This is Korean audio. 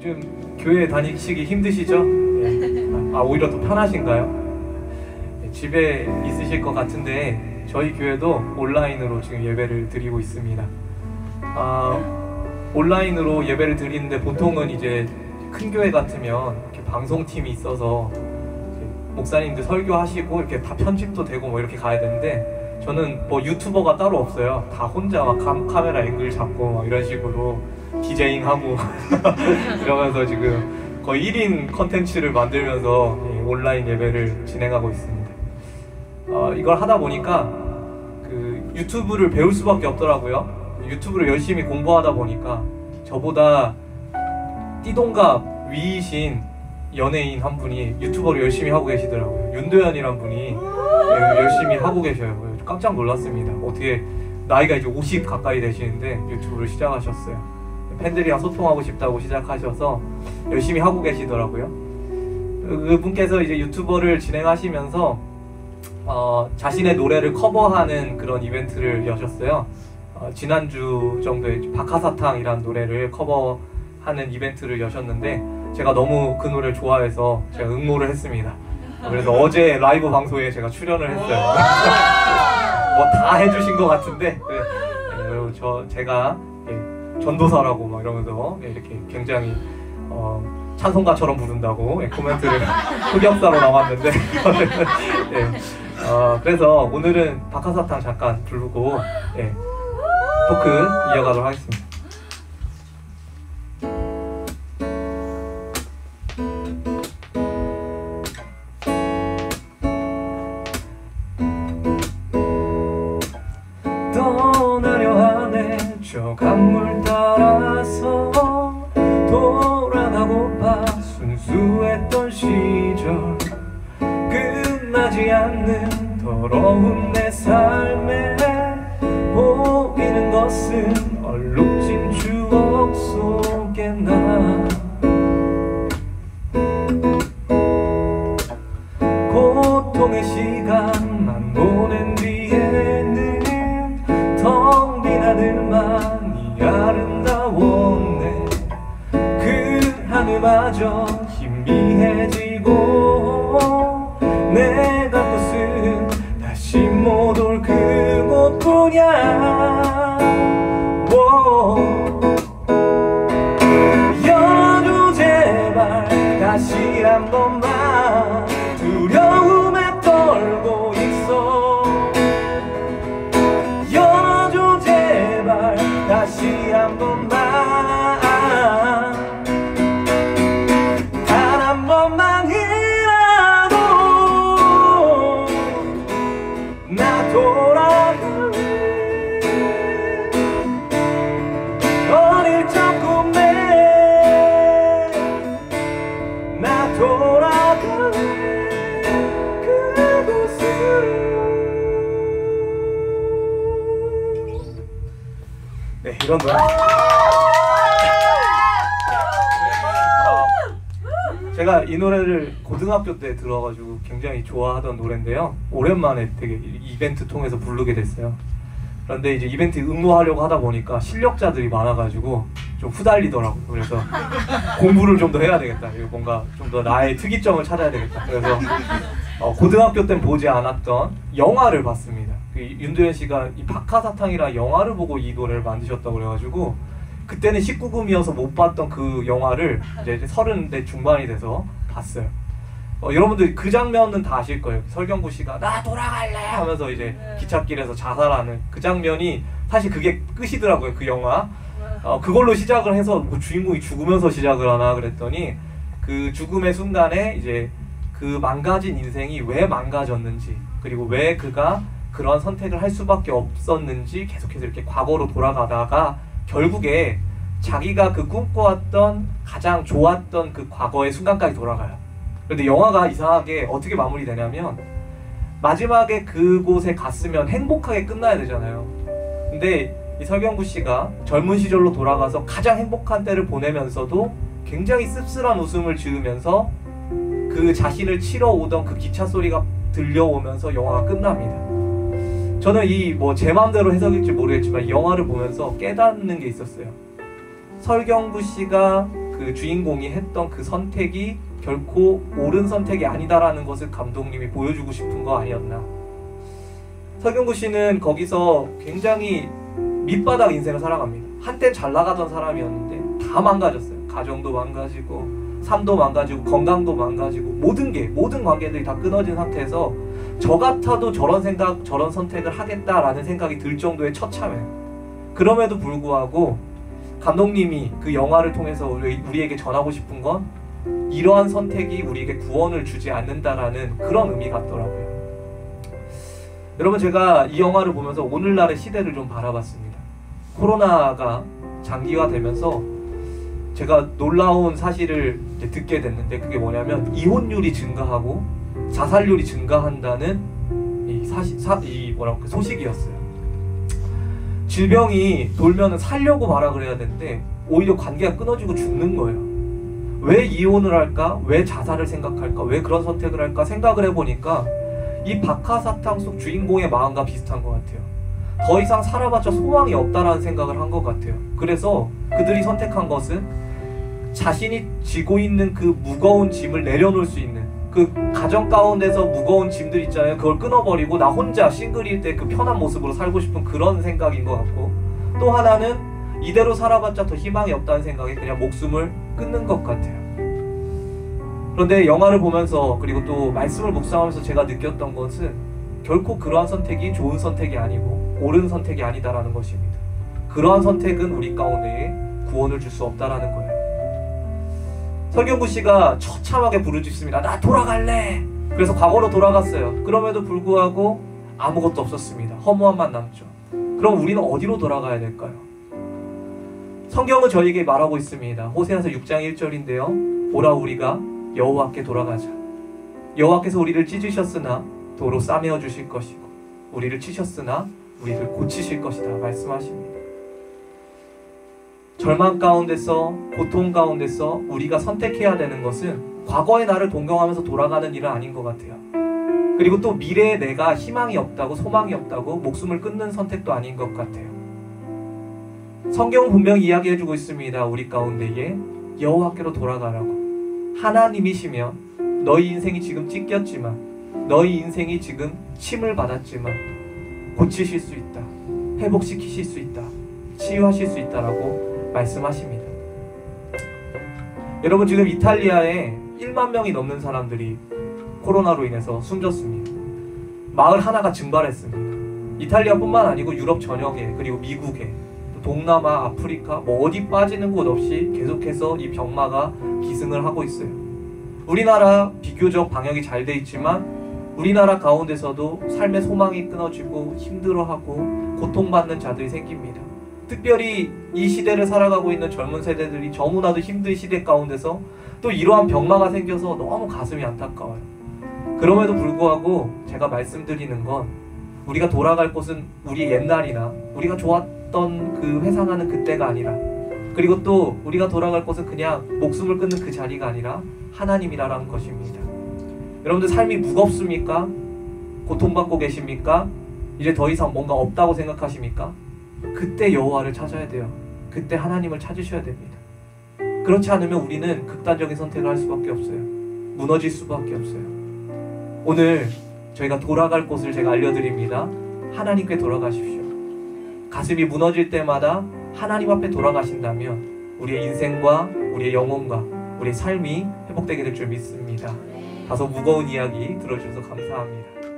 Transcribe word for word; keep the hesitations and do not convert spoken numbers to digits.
좀 교회 다니시기 힘드시죠? 예. 아, 오히려 더 편하신가요? 예, 집에 있으실 것 같은데 저희 교회도 온라인으로 지금 예배를 드리고 있습니다. 아, 온라인으로 예배를 드리는데 보통은 이제 큰 교회 같으면 이렇게 방송팀이 있어서 목사님들 설교하시고 이렇게 다 편집도 되고 뭐 이렇게 가야 되는데 저는 뭐 유튜버가 따로 없어요. 다 혼자 막 카, 카메라 앵글 잡고 막 이런 식으로 디제잉 하고 이러면서 지금 거의 일 인 컨텐츠를 만들면서 온라인 예배를 진행하고 있습니다. 어, 이걸 하다 보니까 그 유튜브를 배울 수밖에 없더라고요. 유튜브를 열심히 공부하다 보니까 저보다 띠동갑 위이신 연예인 한 분이 유튜버를 열심히 하고 계시더라고요. 윤도현이란 분이 열심히 하고 계셔요. 깜짝 놀랐습니다. 어떻게 나이가 이제 오십 가까이 되시는데 유튜브를 시작하셨어요. 팬들이랑 소통하고 싶다고 시작하셔서 열심히 하고 계시더라고요. 그분께서 이제 유튜버를 진행하시면서 어, 자신의 노래를 커버하는 그런 이벤트를 여셨어요. 어, 지난주 정도에 박하사탕이란 노래를 커버하는 이벤트를 여셨는데 제가 너무 그 노래를 좋아해서 제가 응모를 했습니다. 그래서 어제 라이브 방송에 제가 출연을 했어요. 뭐 다 해주신 것 같은데 네. 그리고 저 제가 예, 전도사라고 막 이러면서 예, 이렇게 굉장히 어, 찬송가처럼 부른다고 예, 코멘트를 흑역사로 남았는데 예, 어, 그래서 오늘은 박하사탕 잠깐 부르고 예, 토크 이어가도록 하겠습니다. 떠나려 하네 저 강물 따라서 돌아가고파 순수했던 시절 끝나지 않는 더러운 내 삶에 보이는 것은 얼룩진 추억 속에 나 고통의 시간만 보낸 뒤에는 텅 빈 하늘만이 아름다웠네. 그 하늘마저 희미해지고 내가 곳은 다시 못 올 그곳뿐이야. 열어줘 제발 다시 한 번만. 두려움에 떨고 있어. 열어줘 제발 다시 한 번만. 단 한 번만이라도 나 돌아갈래. 어릴 적 꿈에 나 돌아갈래. 네, 이런 노래. 제가 이 노래를 고등학교 때 들어가지고 굉장히 좋아하던 노래인데요. 오랜만에 되게 이벤트 통해서 부르게 됐어요. 그런데 이제 이벤트 응모하려고 하다 보니까 실력자들이 많아가지고 좀 후달리더라고요. 그래서 공부를 좀 더 해야 되겠다. 뭔가 좀 더 나의 특이점을 찾아야 되겠다. 그래서 어, 고등학교 땐 보지 않았던 영화를 봤습니다. 그 윤도현 씨가 이 박하사탕이라는 영화를 보고 이 노래를 만드셨다고 그래가지고 그때는 십구 금이어서 못 봤던 그 영화를 이제 서른 대 중반이 돼서 봤어요. 어, 여러분들 그 장면은 다 아실 거예요. 설경구 씨가 나 돌아갈래 하면서 이제 기찻길에서 자살하는 그 장면이 사실 그게 끝이더라고요. 그 영화. 어, 그걸로 시작을 해서 뭐 주인공이 죽으면서 시작을 하나 그랬더니 그 죽음의 순간에 이제 그 망가진 인생이 왜 망가졌는지, 그리고 왜 그가 그런 선택을 할 수밖에 없었는지 계속해서 이렇게 과거로 돌아가다가 결국에 자기가 그 꿈꿔왔던 가장 좋았던 그 과거의 순간까지 돌아가요. 그런데 영화가 이상하게 어떻게 마무리되냐면 마지막에 그곳에 갔으면 행복하게 끝나야 되잖아요. 근데 이 설경구 씨가 젊은 시절로 돌아가서 가장 행복한 때를 보내면서도 굉장히 씁쓸한 웃음을 지으면서 그 자신을 치러 오던 그 기차 소리가 들려오면서 영화가 끝납니다. 저는 이 뭐 제 마음대로 해석일지 모르겠지만 이 영화를 보면서 깨닫는 게 있었어요. 설경구 씨가 그 주인공이 했던 그 선택이 결코 옳은 선택이 아니다라는 것을 감독님이 보여주고 싶은 거 아니었나. 서경구 씨는 거기서 굉장히 밑바닥 인생을 살아갑니다. 한때 잘 나가던 사람이었는데 다 망가졌어요. 가정도 망가지고 삶도 망가지고 건강도 망가지고 모든 게 모든 관계들이 다 끊어진 상태에서 저 같아도 저런 생각 저런 선택을 하겠다라는 생각이 들 정도의 처참해요. 그럼에도 불구하고 감독님이 그 영화를 통해서 우리에게 전하고 싶은 건 이러한 선택이 우리에게 구원을 주지 않는다라는 그런 의미 같더라고요. 여러분, 제가 이 영화를 보면서 오늘날의 시대를 좀 바라봤습니다. 코로나가 장기화되면서 제가 놀라운 사실을 이제 듣게 됐는데, 그게 뭐냐면 이혼율이 증가하고 자살률이 증가한다는 이 사시, 사, 이 뭐라고 소식이었어요. 질병이 돌면은 살려고 발악을 해야 되는데 오히려 관계가 끊어지고 죽는 거예요. 왜 이혼을 할까? 왜 자살을 생각할까? 왜 그런 선택을 할까? 생각을 해보니까 이 박하사탕 속 주인공의 마음과 비슷한 것 같아요. 더 이상 살아봤자 소망이 없다라는 생각을 한 것 같아요. 그래서 그들이 선택한 것은 자신이 지고 있는 그 무거운 짐을 내려놓을 수 있는, 그 가정 가운데서 무거운 짐들 있잖아요. 그걸 끊어버리고 나 혼자 싱글일 때 그 편한 모습으로 살고 싶은 그런 생각인 것 같고, 또 하나는 이대로 살아봤자 더 희망이 없다는 생각에 그냥 목숨을 끊는 것 같아요. 그런데 영화를 보면서 그리고 또 말씀을 묵상하면서 제가 느꼈던 것은 결코 그러한 선택이 좋은 선택이 아니고 옳은 선택이 아니다라는 것입니다. 그러한 선택은 우리 가운데에 구원을 줄 수 없다라는 거예요. 서경구 씨가 처참하게 부르짖습니다. 나 돌아갈래! 그래서 과거로 돌아갔어요. 그럼에도 불구하고 아무것도 없었습니다. 허무함만 남죠. 그럼 우리는 어디로 돌아가야 될까요? 성경은 저에게 말하고 있습니다. 호세아서 육 장 일 절인데요. 보라, 우리가 여호와께 돌아가자. 여호와께서 우리를 찢으셨으나 도로 싸매어 주실 것이고 우리를 치셨으나 우리를 고치실 것이다 말씀하십니다. 절망 가운데서, 고통 가운데서 우리가 선택해야 되는 것은 과거의 나를 동경하면서 돌아가는 일은 아닌 것 같아요. 그리고 또 미래에 내가 희망이 없다고, 소망이 없다고 목숨을 끊는 선택도 아닌 것 같아요. 성경은 분명히 이야기해주고 있습니다. 우리 가운데에 여호와께로 돌아가라고. 하나님이시면 너희 인생이 지금 찢겼지만, 너희 인생이 지금 침을 받았지만 고치실 수 있다, 회복시키실 수 있다, 치유하실 수 있다라고 말씀하십니다. 여러분, 지금 이탈리아에 일만 명이 넘는 사람들이 코로나로 인해서 숨졌습니다. 마을 하나가 증발했습니다. 이탈리아뿐만 아니고 유럽 전역에, 그리고 미국에, 동남아, 아프리카, 뭐 어디 빠지는 곳 없이 계속해서 이 병마가 기승을 하고 있어요. 우리나라 비교적 방역이 잘 돼 있지만 우리나라 가운데서도 삶의 소망이 끊어지고 힘들어하고 고통받는 자들이 생깁니다. 특별히 이 시대를 살아가고 있는 젊은 세대들이 너무나도 힘든 시대 가운데서 또 이러한 병마가 생겨서 너무 가슴이 안타까워요. 그럼에도 불구하고 제가 말씀드리는 건 우리가 돌아갈 곳은 우리 옛날이나 우리가 좋았던 그 회상하는 그때가 아니라, 그리고 또 우리가 돌아갈 곳은 그냥 목숨을 끊는 그 자리가 아니라 하나님이라는 것입니다. 여러분들 삶이 무겁습니까? 고통받고 계십니까? 이제 더 이상 뭔가 없다고 생각하십니까? 그때 여호와를 찾아야 돼요. 그때 하나님을 찾으셔야 됩니다. 그렇지 않으면 우리는 극단적인 선택을 할 수밖에 없어요. 무너질 수밖에 없어요. 오늘 저희가 돌아갈 곳을 제가 알려드립니다. 하나님께 돌아가십시오. 가슴이 무너질 때마다 하나님 앞에 돌아가신다면 우리의 인생과 우리의 영혼과 우리의 삶이 회복되게 될 줄 믿습니다. 다소 무거운 이야기 들어주셔서 감사합니다.